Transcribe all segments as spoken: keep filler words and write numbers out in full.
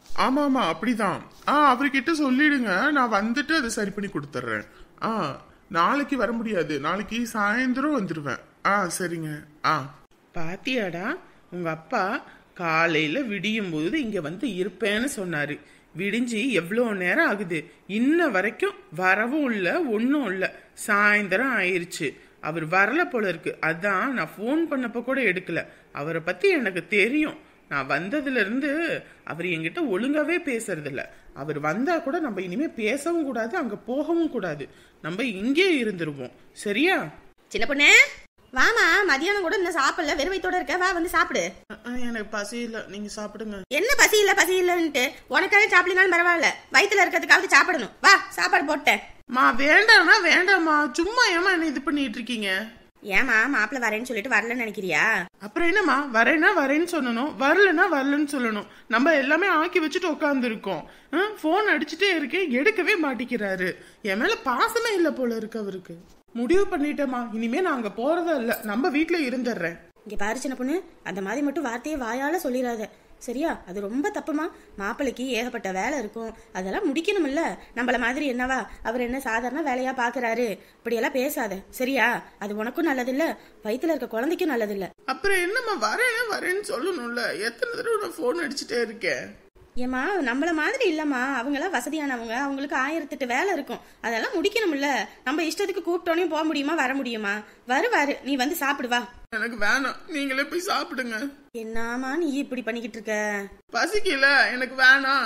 ஆமா ஆமா அப்படிதான். ஆ அவர்கிட்ட சொல்லிடுங்க, நான் வந்துட்டு அதை சரி பண்ணி கொடுத்துட்றேன். ஆ நாளைக்கு வர முடியாது, நாளைக்கு சாயந்தரம் வந்துடுவேன். ஆ சரிங்க. ஆ பாத்தியாடா, உங்க அப்பா காலையில விடியும் போது இங்க வந்து இருப்பேன்னு சொன்னாரு. விடிஞ்சு எவ்வளோ நேரம் ஆகுது, இன்ன வரைக்கும் வரவும் இல்லை, ஒன்றும் இல்லை. சாயந்தரம் ஆயிடுச்சு, அவர் வரல போல இருக்கு. அதான் நான் ஃபோன் பண்ணப்போ கூட எடுக்கல. அவரை பத்தி எனக்கு தெரியும். நான் வந்ததுல இருந்து அவர் என்கிட்ட ஒழுங்காவே பேசுறது இல்ல. அவர் வந்தா கூட நம்ம இனிமே பேசவும் கூடாது, அங்க போகவும் கூடாது. நம்ம இங்கே இருந்துருவோம், சரியா? சின்ன பொண்ணு வாமா, மதியானம் கூட இன்னும் சாப்பிடல, வெறும் வயித்தோட இருக்க, வா வந்து சாப்பிடு. எனக்கு பசி இல்ல, நீங்க சாப்பிடுங்க. என்ன பசி இல்ல பசி இல்லன்ட்டு, உனக்காக சாப்பிடலாம் பரவாயில்ல, வயிற்றுல இருக்கிறதுக்காவது சாப்பிடணும். வா சாப்பாடு போட்டேன். மா வேண்டாம்னா வேண்டாமா, சும்மா ஏமா என்ன இது பண்ணிட்டு இருக்கீங்க? ஏமா மாப்பிள்ள வரேன்னு சொல்லிட்டு வரலன்னு நினைக்கிறியா? அப்புறம் என்னம்மா, வரேன்னா வரேன்னு சொல்லணும், வரலன்னா வரலன்னு சொல்லணும். நம்ம எல்லாமே ஆக்கி வச்சுட்டு உட்காந்து இருக்கோம். போன் அடிச்சுட்டே இருக்கேன், எடுக்கவே மாட்டிக்கிறாரு. என் மேல பாசமே இல்ல போல இருக்கு அவருக்கு. முடிவு பண்ணிட்டேமா, இனிமே நான் அங்க போறதா இல்ல, நம்ம வீட்டுல இருந்துடுறேன். இங்க பாரு சின்ன பொண்ணு, அந்த மாதிரி மட்டும் வார்த்தையே வாயால சொல்லிடாத, சரியா? அது ரொம்ப தப்புமா. மாப்பிள்ளைக்கு ஏகப்பட்ட வேலை இருக்கும், அதெல்லாம் முடிக்கணும்ல. நம்மள மாதிரி என்னவா அவர் என்ன சாதாரண வேலையா பாக்குறாரு? இப்படியெல்லாம் பேசாத, சரியா? அது உனக்கும் நல்லது இல்ல, வயிற்றுல இருக்க குழந்தைக்கும் நல்லது இல்ல. அப்புறம் என்னம்மா, வரேன் வரேன்னு சொல்லணும்ல. எத்தனை தடவை நான் போன் அடிச்சுட்டே இருக்கேன். ஏமா நம்மள மாதிரி இல்லம்மா, அவங்களாம் வசதியானவங்க, அவங்களுக்கு ஆயிரத்தெட்டு வேலை இருக்கும், அதெல்லாம் முடிக்கணும்ல. நம்ம இஷ்டத்துக்கு கூப்பிட்டோன்னே போக முடியுமா, வர முடியுமா? வருவாரு, நீ வந்து சாப்பிடுவா. எனக்கு வேணாம், நீங்களே போய் சாப்பிடுங்க. என்னாமா நீ இப்படி பண்ணிக்கிட்டு இருக்க? பசிக்கல, எனக்கு வேணாம்.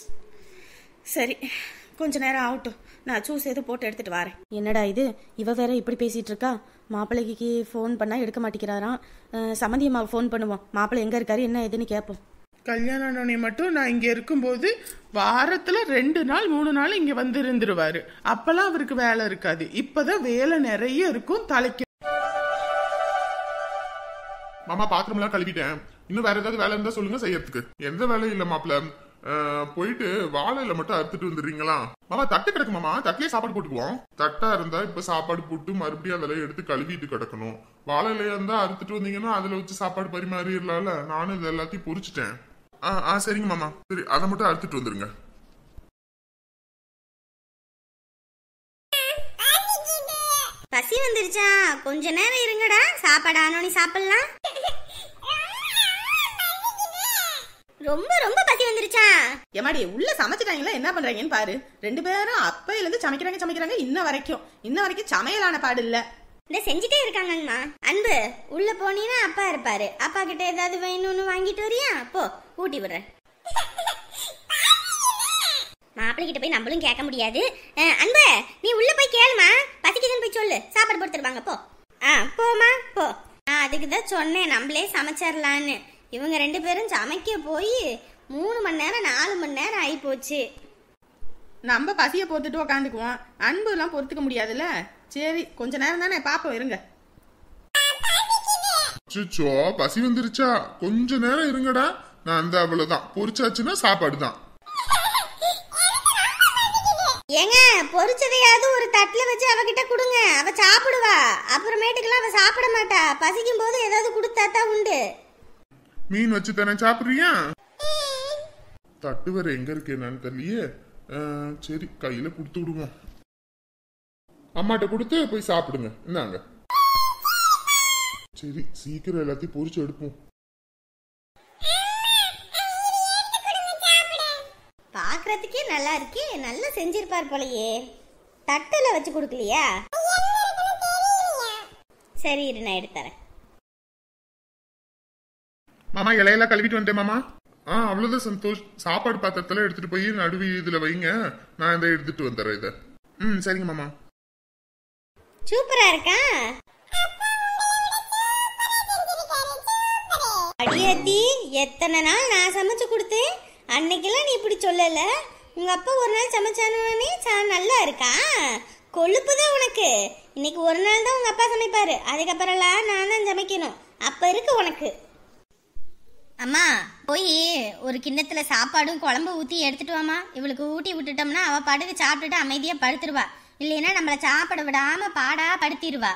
சரி கொஞ்ச நேரம் ஆகட்டும், நான் ஜூஸ் எதுவும் போட்டு எடுத்துட்டு வரேன். என்னடா இது, இவ வேற இப்படி பேசிட்டு இருக்கா. மாப்பிள்ளைக்கு ஃபோன் பண்ணா எடுக்க மாட்டேங்கிறாராம். சம்மந்தி அம்மாவை ஃபோன் பண்ணுவோம், மாப்பிள்ளை எங்க இருக்காரு என்ன ஏதுன்னு கேட்போம். கல்யாணம் மட்டும் நான் இங்க இருக்கும்போது வாரத்துல ரெண்டு நாள் மூணு நாள் இங்க வந்து இருந்துருவாரு. அப்பெல்லாம் அவருக்கு வேலை இருக்காது. இப்பதான் வேலை நிறைய இருக்கும் தலைக்கு. மாமா பாத்திரம் எல்லாம் கழுவிட்டேன், இன்னும் வேற ஏதாவது வேலை இருந்தா சொல்லுங்க செய்யறதுக்கு. எந்த வேலையும் இல்ல மாப்பிள்ள, போயிட்டு வாழையில மட்டும் அறுத்துட்டு வந்துடுறீங்களா? மாமா தட்டு கிடக்கு மாமா, தட்டிலே சாப்பாடு போட்டுக்குவோம். தட்டா இருந்தா இப்ப சாப்பாடு போட்டு மறுபடியும் அதெல்லாம் எடுத்து கழுவிட்டு கிடக்கணும். வாழையில இருந்தா அறுத்துட்டு வந்தீங்கன்னா அதுல வச்சு சாப்பாடு பரிமாறிடலாம்ல. நானும் இது எல்லாத்தையும் பொரிச்சிட்டேன். ஆ ஆ சரிங்க மாமா, சரி அதை மட்டும் அறுத்துட்டு வந்துருங்க. பசி வந்துருச்சா? கொஞ்ச நேரம் இருங்கடா, சாப்பாடு ஆனோனி சாப்பிடலாம். ரொம்ப ரொம்ப பசி வந்துருச்சா? எமாடி உள்ள சமைச்சிட்டாங்களா, என்ன பண்றாங்கன்னு பாரு. ரெண்டு பேரும் அப்பையில இருந்து சமைக்கிறாங்க சமைக்கிறாங்க, இன்ன வரைக்கும் இன்ன வரைக்கும் சமையலான பாடு இல்ல. இந்த செஞ்சுட்டே இருக்காங்கம்மா. அன்பு உள்ள போனீங்கன்னா அப்பா இருப்பாரு, அப்பா கிட்ட ஏதாவது வேணும்னு வாங்கிட்டு வரியா? போ ஊட்டி விடுறேன். மாப்பிள்ளை கிட்ட போய் நம்மளும் கேட்க முடியாது. அன்பு நீ உள்ள போய் கேளுமா, பசிக்குதுன்னு போய் சொல்லு, சாப்பாடு போட்டு தருவாங்க போ. ஆ போமா போ. நான் அதுக்கு தான் சொன்னேன் நம்மளே சமைச்சிடலான்னு. இவங்க ரெண்டு பேரும் சமைக்க போய் மூணு மணி நேரம் நாலு மணி நேரம் ஆகி போச்சு. நம்ம பசிய போட்டுட்டு உக்காந்துக்குவோம், அன்பு எல்லாம் பொறுத்துக்க முடியாதுல்ல. சரி கொஞ்ச நேரம் தானே பாப்போம், இருங்க. சுச்சோ பசி வந்துருச்சா, கொஞ்ச நேரம் இருங்கடா. நான் அந்த அவ்வளவுதான், பொரிச்சாச்சுன்னா சாப்பாடு தான். ஏங்க பொரிச்சதையாவது ஒரு தட்டுல வச்சு அவகிட்ட கொடுங்க, அவ சாப்பிடுவா. அப்புறமேட்டுக்கெல்லாம் அவ சாப்பிட மாட்டா, பசிக்கும் போது ஏதாவது கொடுத்தாத்தா உண்டு. மீன் வச்சு தானே சாப்பிடுறியா? தட்டு வேற எங்க இருக்கு என்னன்னு தெரியலையே. சரி கையில கொடுத்து விடுவோம், அம்மாட்ட கொடுத்து போய் சாப்பிடுங்க. இந்தாங்க. சரி சீக்கிரம் எல்லாத்தையும் பொரிச்சு எடுப்போம். பாக்குறதுக்கே நல்லா இருக்கே, நல்லா செஞ்சிருப்பார் போலயே. தட்டுல வச்சு கொடுக்கலையா? சரி இரு நான் எடுத்துறேன். மாமா இலையெல்லாம் கழுவிட்டு வந்துட்டேன் மாமா. ஆ அவ்வளவுதான் சந்தோஷ். சாப்பாடு பாத்திரத்துல எடுத்துட்டு போய் நடுவி இதுல வைங்க, நான் இதை எடுத்துட்டு வந்துடுறேன் இதை. ம் சரிங்க மாமா. சூப்பரா இருக்கா? அடியாத்தி எத்தனை நாள் நான் சமைச்சு கொடுத்தேன், அன்னைக்கெல்லாம் நீ இப்படி சொல்லல. உங்க அப்பா ஒரு நாள் சமைச்சானே நல்லா இருக்கா? கொழுப்புதான் உனக்கு. இன்னைக்கு ஒரு நாள் தான் உங்க அப்பா சமைப்பாரு, அதுக்கப்புறம்லாம் நான் தான் சமைக்கணும். அப்ப இருக்கு உனக்கு. அம்மா போய் ஒரு கிண்ணத்துல சாப்பாடும் குழம்பு ஊத்தி எடுத்துட்டு வாமா. இவளுக்கு ஊட்டி விட்டுட்டோம்னா அவ பாட்டுக்கு சாப்பிட்டுட்டு அமைதியா படுத்துருவா, இல்லைன்னா நம்மள சாப்பிட விடாம பாடா படுத்திடுவா.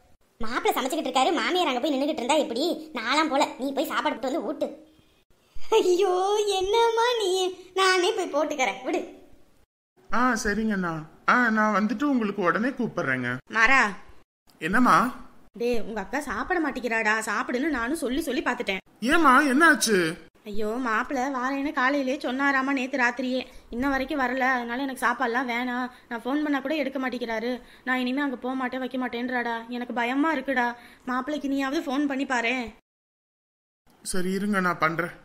மாப்பிள்ள சமைச்சுக்கிட்டு இருக்காரு, மாமியார் அங்க போய் நின்றுகிட்டு இருந்தா எப்படி? நாலாம் போல, நீ போய் சாப்பாடு விட்டு வந்து ஊட்டு. ஐயோ என்னம்மா நீ, நானே போய் போட்டுக்கிறேன் விடு. ஆ சரிங்கண்ணா. ஆ நான் வந்துட்டு உங்களுக்கு உடனே கூப்பிடுறேங்க. மாறா. என்னம்மா? டே உங்க அக்கா சாப்பிட மாட்டேங்கிறாடா, சாப்பிடுன்னு நானும் சொல்லி சொல்லி பாத்துட்டேன். ஏமா என்னாச்சு? ஐயோ மாப்பிள்ள வாரேன்னு காலையிலே சொன்னாராமா நேத்து ராத்திரியே, இன்ன வரைக்கும் வரல, அதனால எனக்கு சாப்பாடுலாம் வேணாம், நான் ஃபோன் பண்ணா கூட எடுக்க மாட்டேங்கிறாரு, நான் இனிமே அங்க போக மாட்டேன் வைக்க மாட்டேன்றாடா, எனக்கு பயமா இருக்குடா, மாப்பிள்ளைக்கு நீயாவது ஃபோன் பண்ணி பாரு. சரி இருங்க நான் பண்றேன்.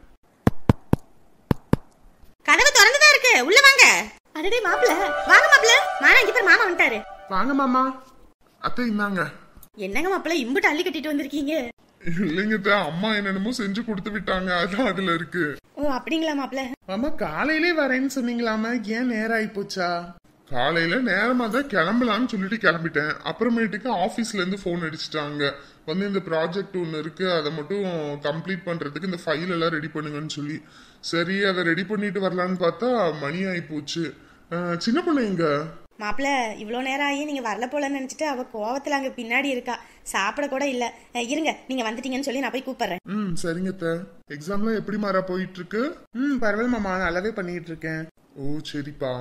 கதவு திறந்துதான் இருக்கு, உள்ள வாங்க. அடடே மாப்பிள்ள வாங்க மாப்பிள்ள, மாமா இங்க பேர் மாமா வந்துட்டாரு. வாங்க மாமா. அத்தை இந்தாங்க. என்னங்க மாப்பிள்ள இம்புட்டு அள்ளி கட்டிட்டு வந்திருக்கீங்க? இல்லைங்க அம்மா என்னென்னமோ செஞ்சு கொடுத்து விட்டாங்க, அதான் அதுல இருக்கு. ஓ அப்படிங்களா மாப்பிள்ள? மாமா காலையிலே வரேன்னு சொன்னீங்களாமா, ஏன் நேரம் ஆயி போச்சா? காலையில நேரமா தான் கிளம்பலாம்னு சொல்லிட்டு கிளம்பிட்டேன். அப்புறமேட்டுக்கு ஆபீஸ்ல இருந்து போன் அடிச்சுட்டாங்க, வந்து இந்த ப்ராஜெக்ட் ஒன்று இருக்கு அதை மட்டும் கம்ப்ளீட் பண்றதுக்கு இந்த ஃபைல் எல்லாம் ரெடி பண்ணுங்கன்னு சொல்லி, சரி அதை ரெடி பண்ணிட்டு வரலான்னு பார்த்தா மணி ஆயி போச்சு. சின்ன பொண்ணு எங்க? மாப்பிள்ள இவ்வளோ நேரம் ஆகி நீங்க வரல போலன்னு நினைச்சிட்டு அவ கோவத்துல அங்க பின்னாடி இருக்கா, சாப்பிட கூட இல்ல. இருங்க நீங்க வந்துட்டீங்கன்னு சொல்லி நான் போய் கூப்பிடுறேன். ம் சரிங்க. எக்ஸாம்லாம் எப்படி மாறா போயிட்டு இருக்கு? ம் பரவாயில்ல மாமா, நல்லாவே பண்ணிட்டு இருக்கேன். ஓ சரிப்பா.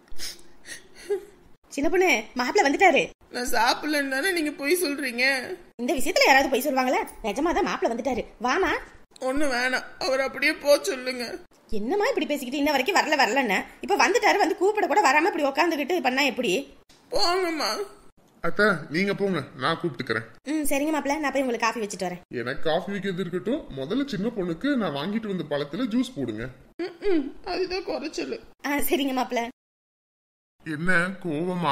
சின்ன பொண்ணு மாப்பிள்ள வந்துட்டாரு. நான் சாப்பிடலன்னு தானே நீங்க போய் சொல்றீங்க? இந்த விஷயத்துல யாராவது போய் சொல்லுவாங்களா? நிஜமாதான் மாப்பிள்ள வந்துட்டாரு, வாமா. ஒண்ணு வேணாம், அவர் அப்படியே போ சொல்லுங்க. என்னமா இப்படி பேசிக்கிட்டு இன்ன வரைக்கும் வரல வரலன்னு, இப்ப வந்துட்டாரு, வந்து கூப்பிட கூட வராம இப்படி உட்காந்துக்கிட்டு பண்ணா எப்படி? போங்கம்மா. அத்த நீங்க போங்க, நான் கூப்பிட்டுக்கிறேன். ம் சரிங்க மாப்பிள்ள, நான் போய் உங்களுக்கு காஃபி வச்சுட்டு வரேன். எனக்கு காஃபி வைக்கிறது இருக்கட்டும், முதல்ல சின்ன பொண்ணுக்கு நான் வாங்கிட்டு வந்த பழத்துல ஜூஸ் போடுங்க. அதுதான் குறைச்சல். ஆ சரிங்க மாப்பிள்ள. என்ன கோவமா?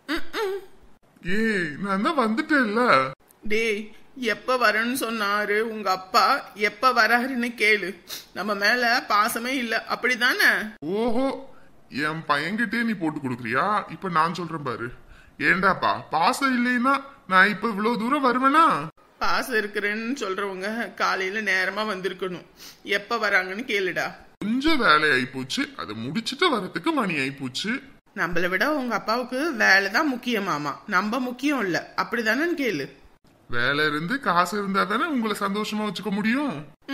ஏய் நான் தான் வந்துட்டேன்ல. டேய் எப்ப வரேன்னு சொன்னாரு உங்க அப்பா, எப்ப வராருன்னு கேளு, நம்ம மேல பாசமே இல்ல அப்படிதானே? ஓஹோ என் பையன்கிட்டே நீ போட்டு கொடுக்குறியா? இப்ப நான் சொல்றேன் பாரு. ஏண்டாப்பா பாசம் இல்லைன்னா நான் இப்ப இவ்வளவு தூரம் வருவேனா? பாசம் இருக்கிறேன்னு சொல்றவங்க காலையில நேரமா வந்திருக்கணும், எப்ப வராங்கன்னு கேளுடா. கொஞ்சம் வேலை ஆயிப்போச்சு, அதை முடிச்சுட்டு வரதுக்கு மணி ஆயிப்போச்சு. நம்மளை விட உங்க அப்பாவுக்கு வேலைதான் முக்கியமாமா, நம்ம முக்கியம் இல்ல அப்படிதானு கேளு. வேலை இருந்து காசு இருந்தா தானே உங்களை சந்தோஷமா வச்சுக்க முடியும்.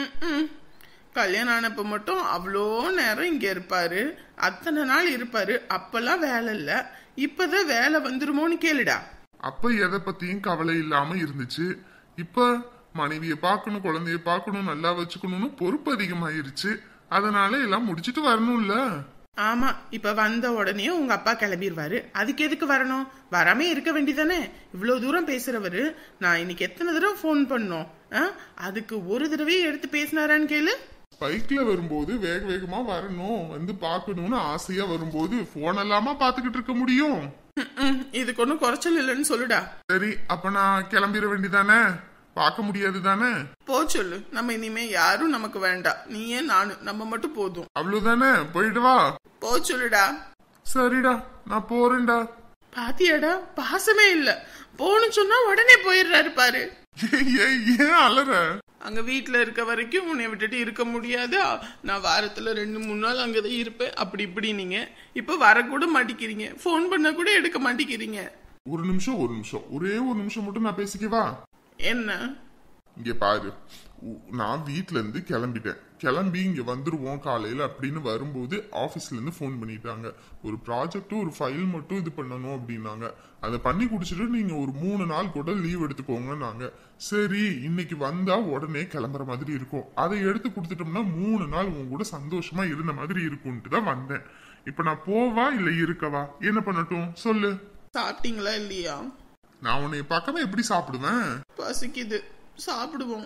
கல்யாணம் ஆனப்ப மட்டும் அவ்வளோ நேரம் இங்க இருப்பாரு, அத்தனை நாள் இருப்பாரு, அப்பெல்லாம் வேலை இல்ல, இப்பதான் வேலை வந்துருமோன்னு கேளுடா. அப்ப எதை பத்தியும் கவலை இல்லாம இருந்துச்சு, இப்ப மனைவிய பாக்கணும், குழந்தைய பாக்கணும், நல்லா வச்சுக்கணும்னு பொறுப்பு அதிகமாயிருச்சு, அதனால எல்லாம் முடிச்சிட்டு வரணும்ல. ஆமா இப்ப வந்த உடனே உங்க அப்பா கிளம்பிடுவாரு, அதுக்கு எதுக்கு வரணும்? வராம இருக்க வேண்டியதானே? இவ்வளவு தூரம் பேசுறவரு நான் இன்னைக்கு எத்தனை தடவை போன் பண்ணோம், அதுக்கு ஒரு தடவையே எடுத்து பேசினாரான்னு கேளு. பைக்ல வரும்போது வேக வேகமா வரணும், வந்து பாக்கணும்னு ஆசையா வரும்போது போன் எல்லாமா பாத்துக்கிட்டு இருக்க முடியும்? இதுக்கு ஒன்னும் குறைச்சல் இல்லைன்னு சொல்லுடா. சரி அப்ப நான் கிளம்பிட வேண்டியதானே, பாக்க முடியாது தானே? போ சொல்லு, நம்ம இனிமே யாரும் நமக்கு வேண்டாம், நீயே நானு நம்ம மட்டும் போதும், அவ்வளவுதானே? போயிட்டு வா. போ சொல்லுடா. சரிடா நான் போறேன்டா. பாத்தியாடா பாசமே இல்ல, போன்னு சொன்னா உடனே போயிடுறாரு பாரு. ஏன் அலற? அங்க வீட்டுல இருக்க வரைக்கும் உன்னை விட்டுட்டு இருக்க முடியாது, நான் வாரத்துல ரெண்டு மூணு நாள் அங்கதான் இருப்பேன், அப்படி இப்படி நீங்க இப்ப வரக்கூட மாட்டேங்கிறீங்க, போன் பண்ண கூட எடுக்க மாட்டேங்கிறீங்க. ஒரு நிமிஷம் ஒரு நிமிஷம் ஒரே ஒரு நிமிஷம் மட்டும் நான் பேசிக்கவா? என்ன? இங்க பாரு, நான் வீட்ல இருந்து கிளம்பிட்டேன், கிளம்பி இங்க வந்துருவோம் காலையில அப்படின்னு வரும்போது ஆபீஸ்ல இருந்து போன் பண்ணிட்டாங்க, ஒரு ப்ராஜெக்ட் ஒரு ஃபைல் மட்டும் இது பண்ணணும் அப்படின்னாங்க, அதை பண்ணி குடிச்சிட்டு நீங்க ஒரு மூணு நாள் கூட லீவ் எடுத்துக்கோங்க நாங்க. சரி இன்னைக்கு வந்தா உடனே கிளம்புற மாதிரி இருக்கும், அதை எடுத்து கொடுத்துட்டோம்னா மூணு நாள் உங்க கூட சந்தோஷமா இருந்த மாதிரி இருக்கும்ட்டு தான் வந்தேன். இப்ப நான் போவா இல்ல இருக்கவா, என்ன பண்ணட்டும் சொல்லு? சாப்பிட்டீங்களா இல்லையா? நான் உன்னை பார்க்காம எப்படி சாப்பிடுவேன்? பசிக்குது, சாப்பிடுவோம்.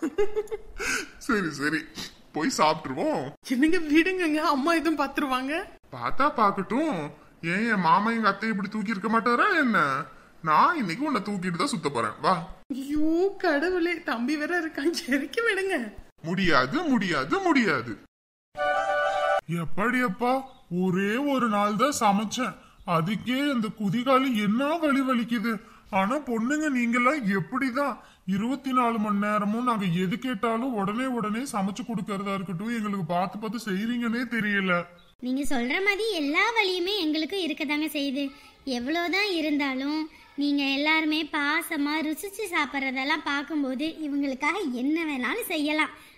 சரி சரி போய் சாப்பிட்டுருவோம். என்னங்க விடுங்க, அம்மா எதுவும் பாத்துருவாங்க. பார்த்தா பாக்கட்டும், ஏன் என் மாமா எங்க அத்தை இப்படி தூக்கி இருக்க மாட்டாரா என்ன? நான் இன்னைக்கு உன்னை தூக்கிட்டு தான் சுத்த போறேன், வா. ஐயோ கடவுளே, தம்பி வேற இருக்கான், சரிக்க விடுங்க. முடியாது முடியாது முடியாது. எப்படியப்பா ஒரே ஒரு நாள் தான் சமைச்சேன், அதுக்கே அந்த குதிகாலி என்ன வலி வலிக்குது. ஆனா பொண்ணுங்க நீங்கெல்லாம் எப்படிதான் இருபத்தி நாலு மணி நேரமும் நாங்க எது கேட்டாலும் உடனே உடனே சமைச்சு கொடுக்கறதா இருக்கட்டும் எங்களுக்கு பார்த்து பார்த்து செய்றீங்கன்னே தெரியல. நீங்க சொல்ற மாதிரி எல்லா வழியுமே எங்களுக்கு இருக்கதாங்க செய்யுது. எவ்வளவுதான் இருந்தாலும் நீங்க எல்லாருமே பாசமா ருசிச்சு சாப்பிட்றதெல்லாம் பார்க்கும்போது இவங்களுக்காக என்ன வேணாலும் செய்யலாம்.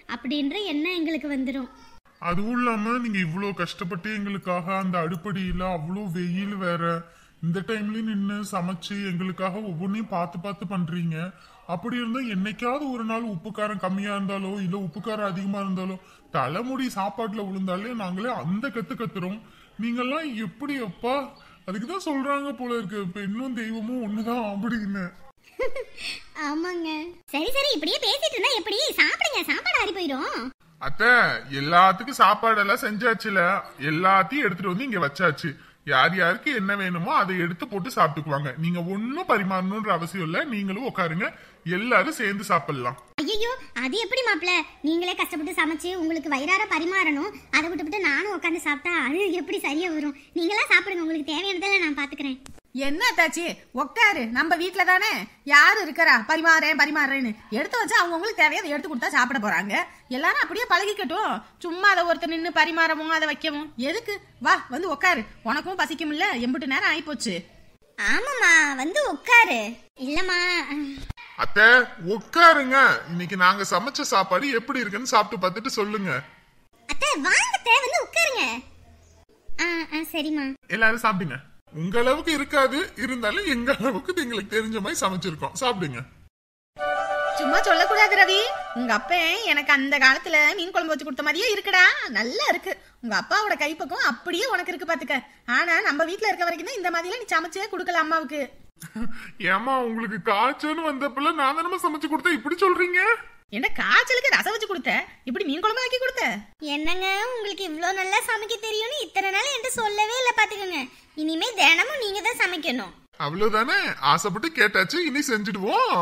அப்படின்ற எண்ணம் எங்களுக்கு வந்துடும். அதுவும் இல்லாம நீங்க இவ்வளோ கஷ்டப்பட்டு எங்களுக்காக அந்த அடுப்படியில அவ்வளோ வெயில் வேற, இந்த டைம்லயும் நின்று சமைச்சு எங்களுக்காக ஒவ்வொன்றையும் பார்த்து பார்த்து பண்றீங்க. அப்படி இருந்தா என்னைக்காவது ஒரு நாள் உப்பு காரம் கம்மியா இருந்தாலோ இல்ல உப்பு காரம் அதிகமா இருந்தாலோ தலைமுடி சாப்பாட்டுல விழுந்தாலே நாங்களே அந்த கத்து கத்துறோம். நீங்கெல்லாம் எப்படி அப்பா? அதுக்குதான் சொல்றாங்க போல இருக்கு, பெண்ணும் தெய்வமும் ஒண்ணுதான் அப்படின்னு. ஆமாங்க. சரி சரி, இப்படியே பேசிட்டு இருந்தா எப்படி? சாப்பிடுங்க, சாப்பாடு ஆறி போயிடும். அத்தை, எல்லாத்துக்கும் சாப்பாடு எல்லாம் செஞ்சாச்சுல, எல்லாத்தையும் எடுத்துட்டு வந்து இங்க வச்சாச்சு. யார் யாருக்கு என்ன வேணுமோ அதை எடுத்து போட்டு சாப்பிட்டுக்குவாங்க. நீங்க ஒன்னும் பரிமாறணும்ன்ற அவசியம் இல்ல, நீங்களும் உட்காருங்க, எல்லாரும் சேர்ந்து சாப்பிடலாம். ஐயோ, அது எப்படி மாப்பிள்ள? நீங்களே கஷ்டப்பட்டு சமைச்சு உங்களுக்கு வயிறார பரிமாறணும், அதை விட்டுவிட்டு நானும் உட்காந்து சாப்பிட்டா அது எப்படி சரியா வரும்? நீங்களா சாப்பிடுங்க, உங்களுக்கு தேவையானதெல்லாம் நான் பாத்துக்கிறேன். என்ன தாச்சி, உட்காரு, நம்ம வீட்டுல தானே யாரு இருக்கிறா பரிமாறேன் பரிமாறேன்னு. எடுத்து வச்சா அவங்க உங்களுக்கு தேவையாத எடுத்து கொடுத்தா சாப்பிட போறாங்க. எல்லாரும் அப்படியே பழகிக்கட்டும். சும்மா அதை ஒருத்தர் நின்று பரிமாறவும் அதை வைக்கவும் எதுக்கு? வா வந்து உட்காரு, உனக்கும் பசிக்கும் இல்ல, எம்பிட்டு நேரம் ஆயிப்போச்சு. ஆமாமா, வந்து உட்காரு. இல்லம்மா. அத்தை உட்காருங்க, இன்னைக்கு நாங்க சமைச்ச சாப்பாடு எப்படி இருக்குன்னு சாப்பிட்டு பார்த்துட்டு சொல்லுங்க. அத்தை வாங்கத்தே, வந்து உட்காருங்க. ஆ சரிம்மா. எல்லாரும் சாப்பிடுங்க. உங்க அளவுக்கு இருக்காது, இருந்தாலும் எங்க அளவுக்கு எங்களுக்கு தெரிஞ்ச மாதிரி சமைச்சிருக்கோம், சாப்பிடுங்க. சும்மா சொல்லக்கூடாது ரவி. உங்க அப்பா எனக்கு அந்த காலத்துல மீன் குழம்பு வச்சு கொடுத்த மாதிரியே இருக்குடா, நல்லா இருக்கு. உங்க அப்பாவோட கைப்பக்கம் அப்படியே உனக்கு இருக்கு பாத்துக்க. ஆனா நம்ம வீட்டுல இருக்க வரைக்கும் தான் இந்த மாதிரிலாம் நீ சமைச்சே கொடுக்கல அம்மாவுக்கு. ஏமா உங்களுக்கு காய்ச்சல்னு வந்தப்பல நான் தானே சமைச்சு கொடுத்தேன், இப்படி சொல்றீங்க? என்ன காய்ச்சலுக்கு ரசம் வச்சு கொடுத்த, இப்படி மீன் குழம்பு ஆக்கி கொடுத்த? என்னங்க உங்களுக்கு இவ்ளோ நல்லா சமைக்க தெரியும்னு இத்தனை நாள் என்கிட்ட சொல்லவே இல்லை பாத்துக்கோங்க. இனிமே தினமும் நீங்க தான் சமைக்கணும். அவ்வளவுதானே, ஆசைப்பட்டு கேட்டாச்சு, இனி செஞ்சுடுவோம்.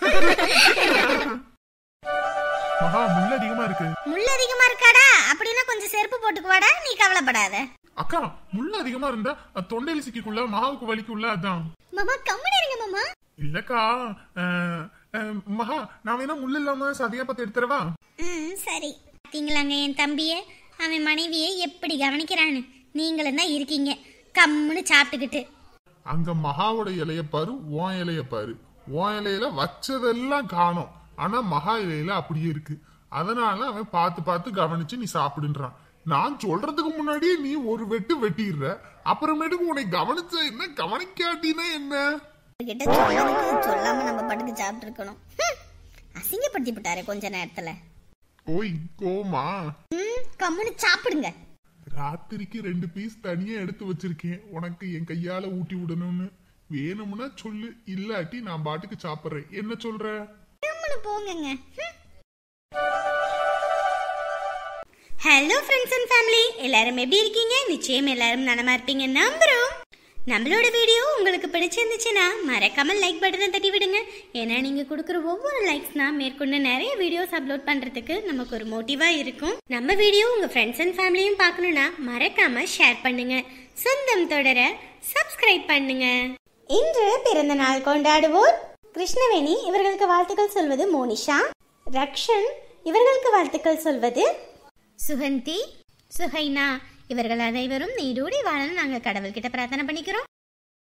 மகா, முள்ள அதிகமா இருக்கு. முள் அதிகமா இருக்காடா? அப்படின்னா கொஞ்சம் செருப்பு போட்டுக்குவாடா, நீ கவலைப்படாத. அக்கா, முள்ள அதிகமா இருந்தா தொண்டையில சிக்கிக்குள்ள மகாவுக்கு வலிக்குள்ள, அதான். மாமா கம்மனி இருங்க மாமா. இல்லக்கா, மகா நான் வேணா முள்ள இல்லாம சதையா பார்த்து எடுத்துறவா? ம் சரி. பாத்தீங்களாங்க என் தம்பிய, அவன் மனைவியை எப்படி கவனிக்கிறான்னு. நீங்களும் தான் இருக்கீங்க கம்முன்னு சாப்பிட்டுக்கிட்டு. அங்க மகாவோட இலைய பாரு, உன் இலைய பாரு. உன் இலையில வச்சதெல்லாம் காணோம், ஆனா மகா இலையில அப்படியே இருக்கு. அதனால அவன் பார்த்து பார்த்து கவனிச்சு நீ சாப்பிடுன்றான். நான் சொல்றதுக்கு முன்னாடியே நீ ஒரு வெட்டு வெட்டிடுற, அப்புறமேட்டுக்கு உன்னை கவனிச்ச என்ன கவனிக்காட்டினா என்ன? கிட்ட சொல்லதுக்கு சொல்லாம நம்ம படுத்து சாப்பிட்டு இருக்கணும். அசிங்கப்படுத்தி விட்டாரு கொஞ்ச நேரத்துல. ஓய் கோமா, கம்முன்னு சாப்பிடுங்க. ராத்திரிக்கு ரெண்டு பீஸ் தனியா எடுத்து வச்சிருக்கேன், உனக்கு என் கையால ஊட்டி விடணும்னு. வேணும்னா சொல்லு, இல்லாட்டி நான் பாட்டுக்கு சாப்பிடுறேன். என்ன சொல்ற? கம்முன்னு போங்கங்க. ஹலோ ஃப்ரெண்ட்ஸ் அண்ட் ஃபேமிலி, எல்லாரும் எப்படி இருக்கீங்க? நிச்சயம் எல்லாரும் நலமா இருப்பீங்க நம்புறோம். நம்மளோட வீடியோ உங்களுக்கு பிடிச்சிருந்துச்சுன்னா மறக்காம லைக் பட்டனை தட்டி விடுங்க. ஏன்னா நீங்க கொடுக்குற ஒவ்வொரு லைக்ஸ்னா மேற்கொண்டு நிறைய வீடியோஸ் அப்லோட் பண்றதுக்கு நமக்கு ஒரு மோட்டிவா இருக்கும். நம்ம வீடியோ உங்க ஃப்ரெண்ட்ஸ் அண்ட் ஃபேமிலியும் பார்க்கணும்னா மறக்காம ஷேர் பண்ணுங்க. சொந்தம் தொடர சப்ஸ்கிரைப் பண்ணுங்க. இன்று பிறந்த நாள் கொண்டாடுவோர் கிருஷ்ணவேணி, இவர்களுக்கு வாழ்த்துக்கள் சொல்வது மோனிஷா. ரக்ஷன், இவர்களுக்கு வாழ்த்துக்கள் சொல்வது சுகந்தி, சுஹைனா, இவர்கள் அனைவரும் நீடூடி வாழ நாங்கள் கடவுள்கிட்ட பிரார்த்தனை பண்ணிக்கிறோம்.